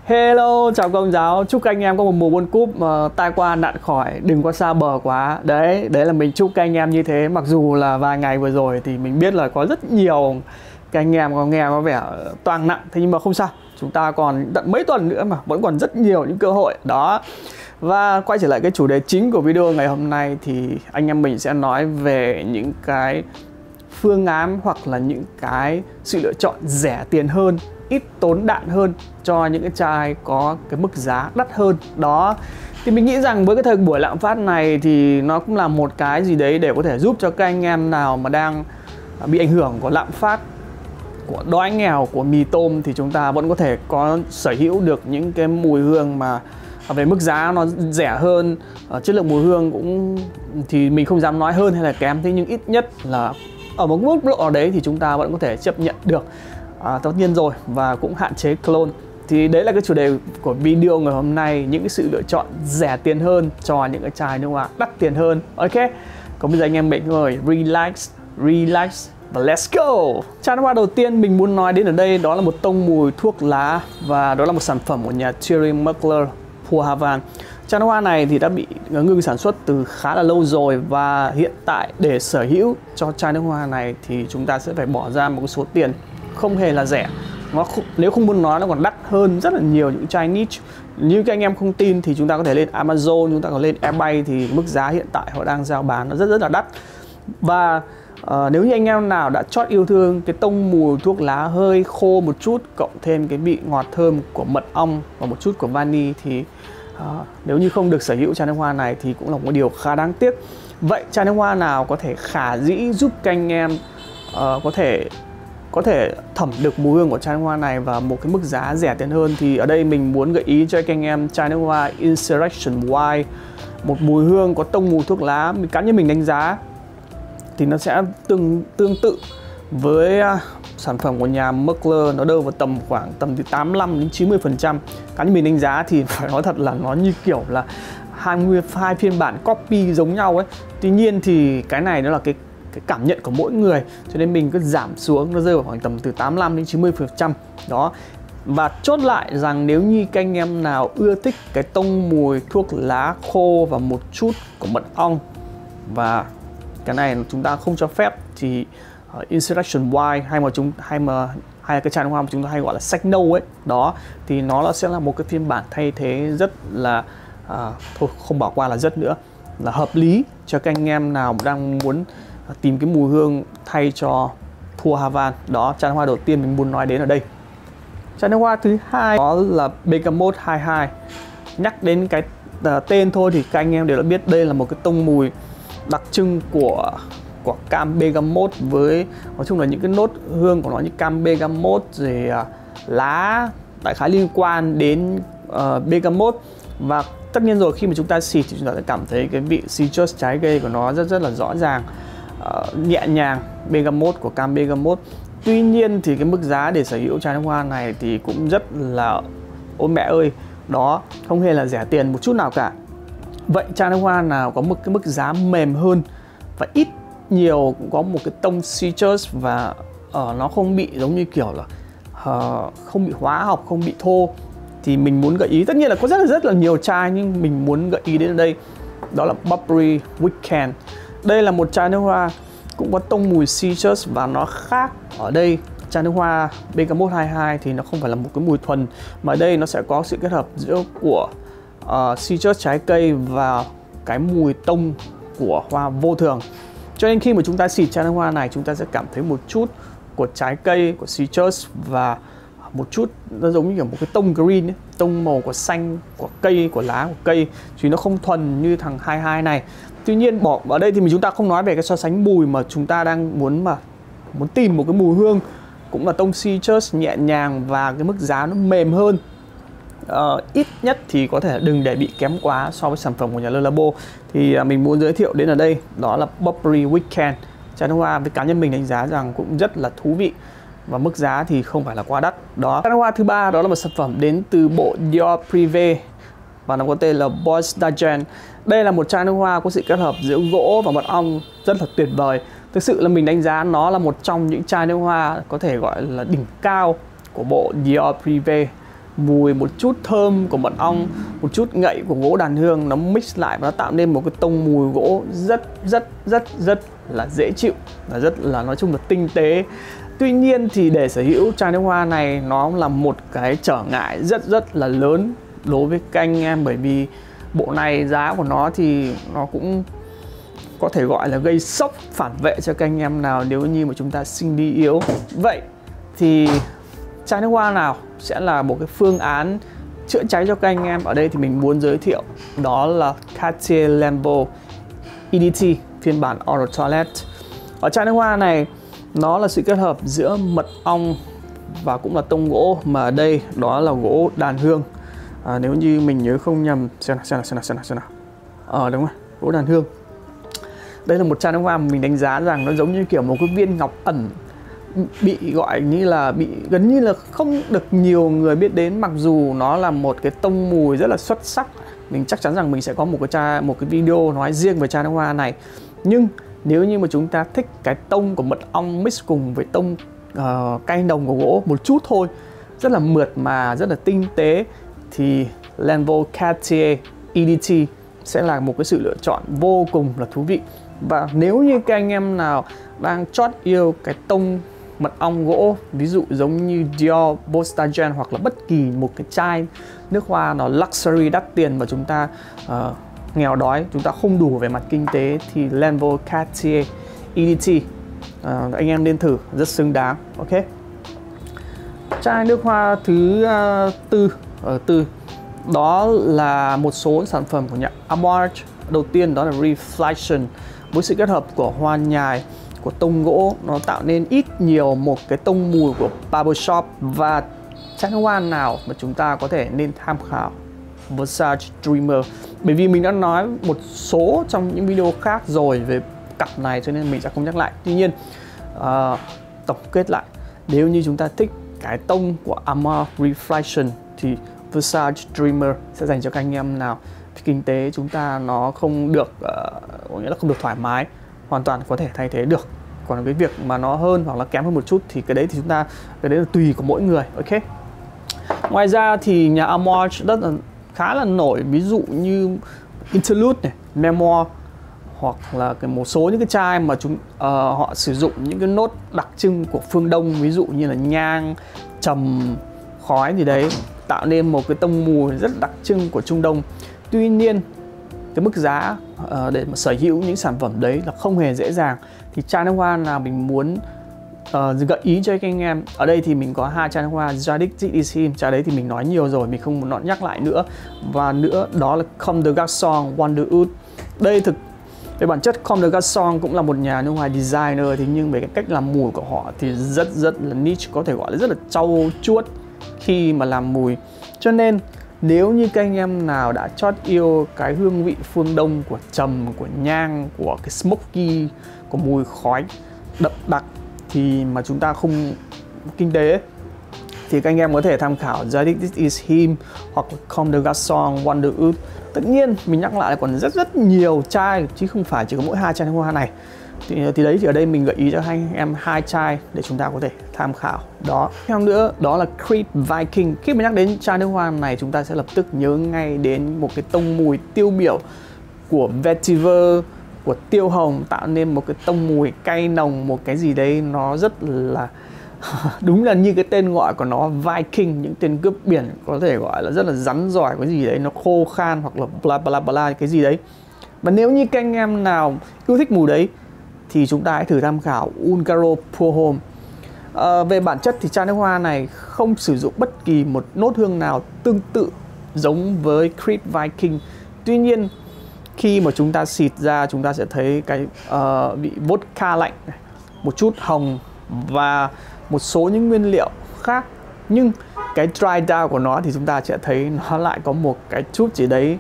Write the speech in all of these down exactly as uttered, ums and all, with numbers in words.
Hello, chào công giáo. Chúc các anh em có một mùa World Cup uh, tai qua nạn khỏi, đừng có xa bờ quá. Đấy, đấy là mình chúc các anh em như thế. Mặc dù là vài ngày vừa rồi thì mình biết là có rất nhiều các anh em có nghe có vẻ toang nặng, thế nhưng mà không sao. Chúng ta còn tận mấy tuần nữa mà vẫn còn rất nhiều những cơ hội đó. Và quay trở lại cái chủ đề chính của video ngày hôm nay thì anh em mình sẽ nói về những cái phương án hoặc là những cái sự lựa chọn rẻ tiền hơn, ít tốn đạn hơn cho những cái chai có cái mức giá đắt hơn. Đó, thì mình nghĩ rằng với cái thời buổi lạm phát này thì nó cũng là một cái gì đấy để có thể giúp cho các anh em nào mà đang bị ảnh hưởng của lạm phát, của đói nghèo, của mì tôm, thì chúng ta vẫn có thể có sở hữu được những cái mùi hương mà về mức giá nó rẻ hơn, chất lượng mùi hương cũng thì mình không dám nói hơn hay là kém, thế nhưng ít nhất là ở một mức độ nào đấy thì chúng ta vẫn có thể chấp nhận được. À, tất nhiên rồi, và cũng hạn chế clone. Thì đấy là cái chủ đề của video ngày hôm nay, những cái sự lựa chọn rẻ tiền hơn cho những cái chai nước hoa đắt tiền hơn. Ok, còn bây giờ anh em mình ơi, relax, relax và let's go. Chai nước hoa đầu tiên mình muốn nói đến ở đây đó là một tông mùi thuốc lá, và đó là một sản phẩm của nhà Thierry Mugler Pour Havane. Chai nước hoa này thì đã bị ngừng sản xuất từ khá là lâu rồi, và hiện tại để sở hữu cho chai nước hoa này thì chúng ta sẽ phải bỏ ra một số tiền không hề là rẻ. Nó không, nếu không muốn nói nó còn đắt hơn rất là nhiều những chai niche. Như các anh em không tin thì chúng ta có thể lên Amazon, chúng ta có lên eBay thì mức giá hiện tại họ đang giao bán nó rất rất là đắt. Và uh, nếu như anh em nào đã chót yêu thương cái tông mùi thuốc lá hơi khô một chút, cộng thêm cái vị ngọt thơm của mật ong và một chút của vani, thì uh, nếu như không được sở hữu chai nước hoa này thì cũng là một điều khá đáng tiếc. Vậy chai nước hoa nào có thể khả dĩ giúp các anh em uh, có thể có thể thẩm được mùi hương của chai nước hoa này và một cái mức giá rẻ tiền hơn? Thì ở đây mình muốn gợi ý cho các anh em chai nước hoa Insurrection White, một mùi hương có tông mùi thuốc lá. Mình cá nhân mình đánh giá thì nó sẽ tương tương tự với uh, sản phẩm của nhà Mugler, nó đâu vào tầm khoảng tầm từ tám mươi lăm đến chín mươi phần trăm. Cá nhân mình đánh giá thì phải nói thật là nó như kiểu là hai mươi hai phiên bản copy giống nhau ấy. Tuy nhiên thì cái này nó là cái cái cảm nhận của mỗi người, cho nên mình cứ giảm xuống, nó rơi vào khoảng tầm từ tám mươi lăm đến chín mươi phần trăm đó. Và chốt lại rằng nếu như các anh em nào ưa thích cái tông mùi thuốc lá khô và một chút của mật ong, và cái này chúng ta không cho phép, thì uh, Insurrection White hay mà chúng hay mà hay là cái chai nước hoa mà chúng ta hay gọi là sách nâu ấy đó, thì nó là sẽ là một cái phiên bản thay thế rất là uh, thôi không bỏ qua là rất nữa là hợp lý cho các anh em nào đang muốn tìm cái mùi hương thay cho Pour Havane. Đó, chai nước hoa đầu tiên mình muốn nói đến ở đây. Chai nước hoa thứ hai đó là Bergamot hai mươi hai. Nhắc đến cái uh, tên thôi thì các anh em đều đã biết đây là một cái tông mùi đặc trưng của của cam bergamot, với nói chung là những cái nốt hương của nó như cam bergamot rồi uh, lá đại khái liên quan đến uh, bergamot. Và tất nhiên rồi, khi mà chúng ta xịt thì chúng ta sẽ cảm thấy cái vị citrus trái cây của nó rất rất là rõ ràng, uh, nhẹ nhàng, bergamot của cam bergamot. Tuy nhiên thì cái mức giá để sở hữu chai nước hoa này thì cũng rất là ôi mẹ ơi, đó không hề là rẻ tiền một chút nào cả. Vậy chai nước hoa nào có một cái mức giá mềm hơn và ít nhiều cũng có một cái tông citrus và uh, nó không bị giống như kiểu là uh, không bị hóa học, không bị thô, thì mình muốn gợi ý. Tất nhiên là có rất là rất là nhiều chai, nhưng mình muốn gợi ý đến ở đây đó là Burberry Weekend. Đây là một chai nước hoa cũng có tông mùi citrus, và nó khác ở đây. Chai nước hoa Bergamot hai mươi hai thì nó không phải là một cái mùi thuần, mà ở đây nó sẽ có sự kết hợp giữa của uh, citrus trái cây và cái mùi tông của hoa vô thường. Cho nên khi mà chúng ta xịt chai nước hoa này, chúng ta sẽ cảm thấy một chút của trái cây, của citrus, và một chút nó giống như kiểu một cái tông green ấy, tông màu của xanh, của cây, của lá, của cây, chứ nó không thuần như thằng hai mươi hai này. Tuy nhiên bỏ ở đây thì mình chúng ta không nói về cái so sánh mùi, mà chúng ta đang muốn mà muốn tìm một cái mùi hương cũng là tông citrus nhẹ nhàng và cái mức giá nó mềm hơn. Uh, ít nhất thì có thể đừng để bị kém quá so với sản phẩm của nhà Le Labo. Thì uh, mình muốn giới thiệu đến ở đây đó là Burberry Weekend. Chai nước hoa với cá nhân mình đánh giá rằng cũng rất là thú vị, và mức giá thì không phải là quá đắt. Đó, chai nước hoa thứ ba đó là một sản phẩm đến từ bộ Dior Privé, và nó có tên là Bois d'Argent. Đây là một chai nước hoa có sự kết hợp giữa gỗ và mật ong rất là tuyệt vời. Thực sự là mình đánh giá nó là một trong những chai nước hoa có thể gọi là đỉnh cao của bộ Dior Privé. mùi, một chút thơm của mật ong, một chút ngậy của gỗ đàn hương, nó mix lại và nó tạo nên một cái tông mùi gỗ rất rất rất rất là dễ chịu, và rất là nói chung là tinh tế. Tuy nhiên thì để sở hữu chai nước hoa này nó là một cái trở ngại rất rất là lớn đối với các anh em, bởi vì bộ này giá của nó thì nó cũng có thể gọi là gây sốc phản vệ cho các anh em nào nếu như mà chúng ta sinh lý yếu. Vậy thì chai nước hoa nào sẽ là một cái phương án chữa cháy cho các anh em? Ở đây thì mình muốn giới thiệu đó là Cartier Lambeau E D T phiên bản Eau de Toilette. Ở chai nước hoa này nó là sự kết hợp giữa mật ong và cũng là tông gỗ, mà ở đây đó là gỗ đàn hương. À, nếu như mình nhớ không nhầm, xem nào, xem nào, xem nào, xem nào, xem nào. Ờ đúng rồi, gỗ đàn hương. Đây là một chai nước hoa mà mình đánh giá rằng nó giống như kiểu một cái viên ngọc ẩn, bị gọi như là bị gần như là không được nhiều người biết đến, mặc dù nó là một cái tông mùi rất là xuất sắc. Mình chắc chắn rằng mình sẽ có một cái chai, một cái video nói riêng về chai nước hoa này. Nhưng nếu như mà chúng ta thích cái tông của mật ong mix cùng với tông uh, cay nồng của gỗ một chút thôi, rất là mượt mà rất là tinh tế, thì Lambeau Cartier E D T sẽ là một cái sự lựa chọn vô cùng là thú vị. Và nếu như các anh em nào đang chót yêu cái tông mật ong gỗ, ví dụ giống như Dior, Bostagen hoặc là bất kỳ một cái chai nước hoa nó luxury đắt tiền mà chúng ta uh, nghèo đói, chúng ta không đủ về mặt kinh tế, thì Lambeau Cartier E D T uh, anh em nên thử, rất xứng đáng. Ok. Chai nước hoa thứ uh, tư ở tư đó là một số sản phẩm của nhà Amouage. Đầu tiên đó là Reflection, với sự kết hợp của hoa nhài, của tông gỗ, nó tạo nên ít nhiều một cái tông mùi của barbershop. Và chai nước hoa nào mà chúng ta có thể nên tham khảo? Versace Dreamer. Bởi vì mình đã nói một số trong những video khác rồi về cặp này cho nên mình sẽ không nhắc lại. Tuy nhiên uh, tổng kết lại, nếu như chúng ta thích cái tông của Amouage Reflection thì Versace Dreamer sẽ dành cho các anh em nào kinh tế chúng ta nó không được uh, có nghĩa là không được thoải mái, hoàn toàn có thể thay thế được. Còn cái việc mà nó hơn hoặc là kém hơn một chút thì cái đấy thì chúng ta cái đấy là tùy của mỗi người. Ok. Ngoài ra thì nhà Amouage rất là khá là nổi, ví dụ như Interlude này, Memoir, hoặc là cái một số những cái chai mà chúng uh, họ sử dụng những cái nốt đặc trưng của phương Đông, ví dụ như là nhang, trầm, khói gì đấy, tạo nên một cái tông mùi rất đặc trưng của Trung Đông. Tuy nhiên cái mức giá uh, để mà sở hữu những sản phẩm đấy là không hề dễ dàng. Thì chai nước hoa nào mình muốn uh, gợi ý cho các anh em, ở đây thì mình có hai chai nước hoa Zadig Zit Is Him. Chai đấy thì mình nói nhiều rồi, mình không muốn nhắc lại nữa. Và nữa đó là Comme des Garçons Wonderwood. Đây thực về bản chất Comme des Garçons cũng là một nhà nước hoa designer, thế nhưng về cái cách làm mùi của họ thì rất rất là niche, có thể gọi là rất là trau chuốt khi mà làm mùi. Cho nên nếu như các anh em nào đã chót yêu cái hương vị phương Đông của trầm, của nhang, của cái smoky, của mùi khói đậm đặc thì mà chúng ta không kinh tế, thì các anh em có thể tham khảo Zadig Zit Is Him hoặc Comme des Garçons Wonderwood. Tất nhiên mình nhắc lại là còn rất rất nhiều chai chứ không phải chỉ có mỗi hai chai nước hoa này. Thì, thì đấy thì ở đây mình gợi ý cho hai anh em hai chai để chúng ta có thể tham khảo. Đó. Theo nữa đó là Creed Viking. Khi mà nhắc đến chai nước hoa này chúng ta sẽ lập tức nhớ ngay đến một cái tông mùi tiêu biểu của vetiver, của tiêu hồng, tạo nên một cái tông mùi cay nồng, một cái gì đấy nó rất là đúng là như cái tên gọi của nó, Viking, những tên cướp biển, có thể gọi là rất là rắn giỏi, cái gì đấy nó khô khan hoặc là bla bla bla cái gì đấy. Và nếu như các anh em nào yêu thích mùi đấy thì chúng ta hãy thử tham khảo Ungaro Pour Homme. À, về bản chất thì chai nước hoa này không sử dụng bất kỳ một nốt hương nào tương tự giống với Creed Viking. Tuy nhiên khi mà chúng ta xịt ra chúng ta sẽ thấy cái uh, vị vodka lạnh này, một chút hồng và một số những nguyên liệu khác. Nhưng cái dry down của nó thì chúng ta sẽ thấy nó lại có một cái chút gì đấy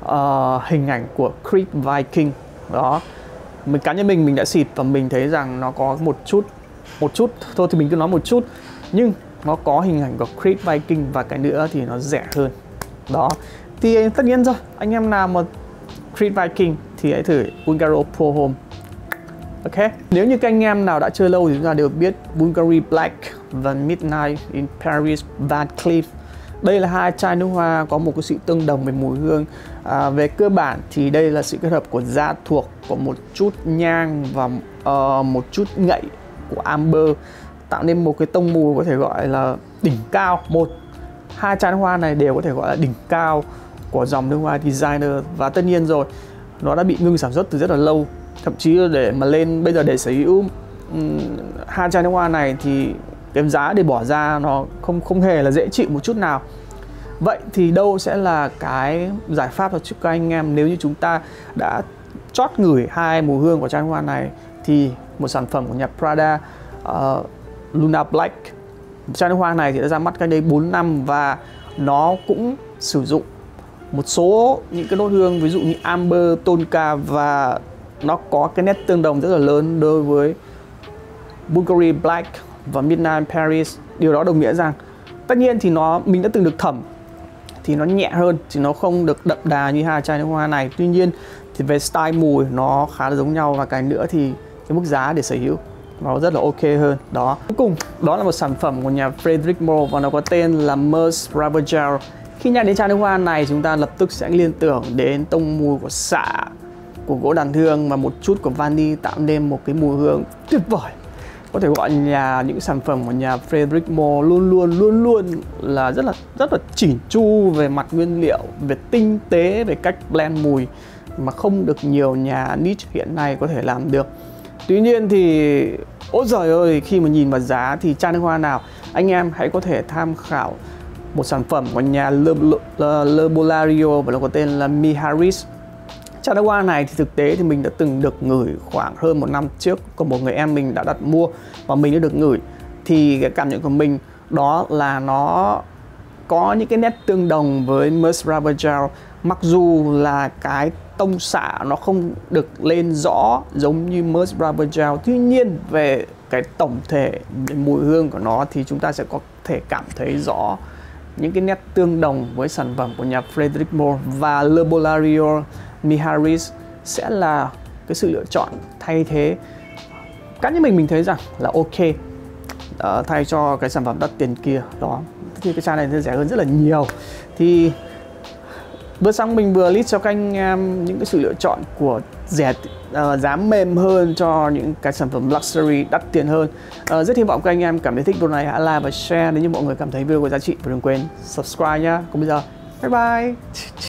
uh, hình ảnh của Creed Viking. Đó. Mình cá nhân mình mình đã xịt và mình thấy rằng nó có một chút một chút thôi thì mình cứ nói một chút, nhưng nó có hình ảnh của Creed Viking, và cái nữa thì nó rẻ hơn. Đó. Thì tất nhiên rồi, anh em nào mà Creed Viking thì hãy thử Ungaro Pour Homme. Ok. Nếu như các anh em nào đã chơi lâu thì chúng ta đều biết Bulgari Black và Midnight in Paris Van Cleef Đây là hai chai nước hoa có một cái sự tương đồng về mùi hương. À, về cơ bản thì đây là sự kết hợp của da thuộc, của một chút nhang và uh, một chút ngậy của amber, tạo nên một cái tông mùi có thể gọi là đỉnh cao. Một hai chai nước hoa này đều có thể gọi là đỉnh cao của dòng nước hoa designer. Và tất nhiên rồi, nó đã bị ngưng sản xuất từ rất là lâu. Thậm chí là để mà lên bây giờ để sở hữu um, hai chai nước hoa này thì cái giá để bỏ ra nó không không hề là dễ chịu một chút nào. Vậy thì đâu sẽ là cái giải pháp cho các anh em nếu như chúng ta đã chót ngửi hai mùi hương của chai nước hoa này? Thì một sản phẩm của nhà Prada, uh, Luna Black, chai nước hoa này thì đã ra mắt cách đây bốn năm và nó cũng sử dụng một số những cái nốt hương ví dụ như amber, tonka, và nó có cái nét tương đồng rất là lớn đối với Bulgari Black và Midnight Paris. Điều đó đồng nghĩa rằng tất nhiên thì nó mình đã từng được thẩm thì nó nhẹ hơn, thì nó không được đậm đà như hai chai nước hoa này. Tuy nhiên thì về style mùi nó khá là giống nhau, và cái nữa thì cái mức giá để sở hữu nó rất là ok hơn. Đó. Cuối cùng đó là một sản phẩm của nhà Frederic Malle và nó có tên là Mers Rubber Gel. Khi nhắc đến chai nước hoa này, chúng ta lập tức sẽ liên tưởng đến tông mùi của xạ, của gỗ đàn hương và một chút của vani, tạo nên một cái mùi hương tuyệt vời. Có thể gọi nhà những sản phẩm của nhà Frederic Malle luôn luôn luôn luôn là rất là rất là chỉn chu về mặt nguyên liệu, về tinh tế, về cách blend mùi mà không được nhiều nhà niche hiện nay có thể làm được. Tuy nhiên thì ôi giời ơi, khi mà nhìn vào giá thì chai nước hoa nào anh em hãy có thể tham khảo một sản phẩm của nhà Le, Le, Le Bolario và nó có tên là Miharis. Chai nước hoa này thì thực tế thì mình đã từng được ngửi khoảng hơn một năm trước, có một người em mình đã đặt mua và mình đã được ngửi. Thì cái cảm nhận của mình đó là nó có những cái nét tương đồng với Mers Rubber Gel, mặc dù là cái tông xạ nó không được lên rõ giống như Mers Rubber Gel. Tuy nhiên về cái tổng thể mùi hương của nó thì chúng ta sẽ có thể cảm thấy rõ những cái nét tương đồng với sản phẩm của nhà Frederic Malle, và Le Bolario Miharis sẽ là cái sự lựa chọn thay thế. Cá nhân mình mình thấy rằng là ok, uh, thay cho cái sản phẩm đắt tiền kia. Đó, thì cái chai này sẽ rẻ hơn rất là nhiều. Thì bữa sáng mình vừa list cho các anh em những cái sự lựa chọn của rẻ, uh, giá mềm hơn cho những cái sản phẩm luxury đắt tiền hơn. Uh, rất hy vọng các anh em cảm thấy thích video này, hãy like và share nếu như mọi người cảm thấy video có giá trị, và đừng quên subscribe nhá. Còn bây giờ bye bye.